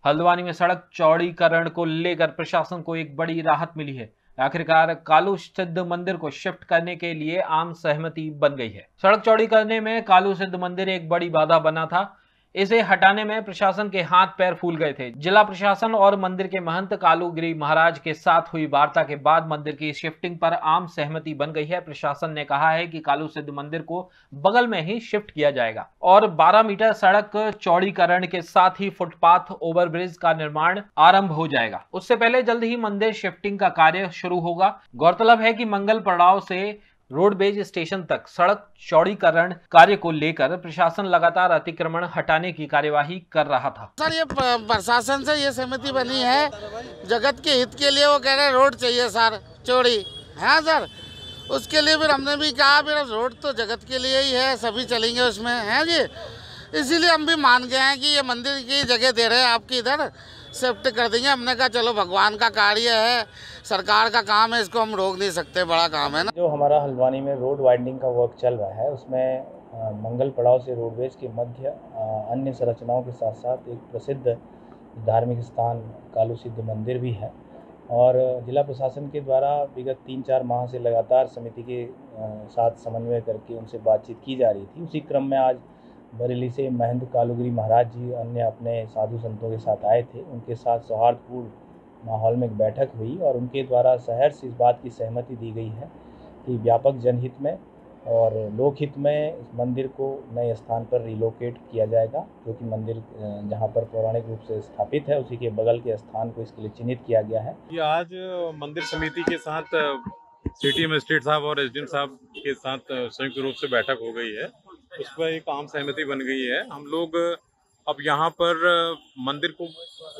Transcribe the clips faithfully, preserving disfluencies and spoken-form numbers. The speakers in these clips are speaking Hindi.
हल्द्वानी में सड़क चौड़ीकरण को लेकर प्रशासन को एक बड़ी राहत मिली है। आखिरकार कालू सिद्ध मंदिर को शिफ्ट करने के लिए आम सहमति बन गई है। सड़क चौड़ी करने में कालू सिद्ध मंदिर एक बड़ी बाधा बना था। इसे हटाने में प्रशासन के हाथ पैर फूल गए थे। जिला प्रशासन और मंदिर के महंत कालूगिरी महाराज के साथ हुई वार्ता के बाद मंदिर की शिफ्टिंग पर आम सहमति बन गई है। प्रशासन ने कहा है कि कालू सिद्ध मंदिर को बगल में ही शिफ्ट किया जाएगा और बारह मीटर सड़क चौड़ीकरण के साथ ही फुटपाथ ओवरब्रिज का निर्माण आरंभ हो जाएगा। उससे पहले जल्द ही मंदिर शिफ्टिंग का कार्य शुरू होगा। गौरतलब है कि मंगल पड़ाव से रोडवेज स्टेशन तक सड़क चौड़ीकरण कार्य को लेकर प्रशासन लगातार अतिक्रमण हटाने की कार्यवाही कर रहा था। सर, ये प्रशासन से ये सहमति बनी है, जगत के हित के लिए वो कह रहे रोड चाहिए सर चौड़ी। हाँ सर, उसके लिए फिर हमने भी कहा फिर रोड तो जगत के लिए ही है, सभी चलेंगे उसमें, है जी। इसीलिए हम भी मान गए हैं कि ये मंदिर की जगह दे रहे हैं, आपकी इधर शिफ्ट कर देंगे। हमने कहा चलो भगवान का कार्य है, सरकार का काम है, इसको हम रोक नहीं सकते, बड़ा काम है ना। जो हमारा हल्द्वानी में रोड वाइडनिंग का वर्क चल रहा है उसमें मंगल पड़ाव से रोडवेज के मध्य अन्य संरचनाओं के साथ साथ एक प्रसिद्ध धार्मिक स्थान कालू सिद्ध मंदिर भी है और जिला प्रशासन के द्वारा विगत तीन चार माह से लगातार समिति के साथ समन्वय करके उनसे बातचीत की जा रही थी। उसी क्रम में आज बरेली से महंत कालूगिरी महाराज जी अन्य अपने साधु संतों के साथ आए थे। उनके साथ सौहार्दपूर्ण माहौल में एक बैठक हुई और उनके द्वारा सहर्ष इस बात की सहमति दी गई है कि व्यापक जनहित में और लोकहित में इस मंदिर को नए स्थान पर रिलोकेट किया जाएगा, क्योंकि मंदिर जहां पर पौराणिक रूप से स्थापित है उसी के बगल के स्थान को इसके लिए चिन्हित किया गया है। ये आज मंदिर समिति के साथ सिटी मजिस्ट्रेट साहब और एसडीएम साहब के साथ संयुक्त रूप से बैठक हो गई है। उस पर एक आम सहमति बन गई है। हम लोग अब यहाँ पर मंदिर को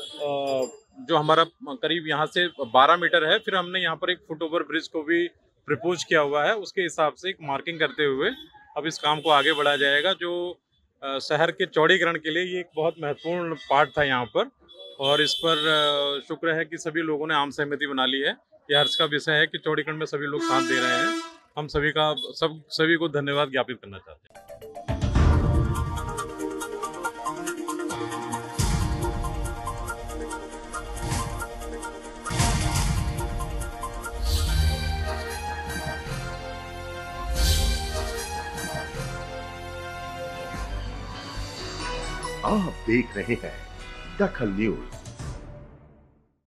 जो हमारा करीब यहाँ से बारह मीटर है, फिर हमने यहाँ पर एक फुट ओवर ब्रिज को भी प्रपोज किया हुआ है। उसके हिसाब से एक मार्किंग करते हुए अब इस काम को आगे बढ़ाया जाएगा। जो शहर के चौड़ीकरण के लिए ये एक बहुत महत्वपूर्ण पार्ट था यहाँ पर, और इस पर शुक्र है कि सभी लोगों ने आम सहमति बना ली है। यह हर्ष का विषय है कि चौड़ीकरण में सभी लोग साथ दे रहे हैं। हम सभी का सब सभी को धन्यवाद ज्ञापित करना चाहते हैं। आप देख रहे हैं दखल न्यूज।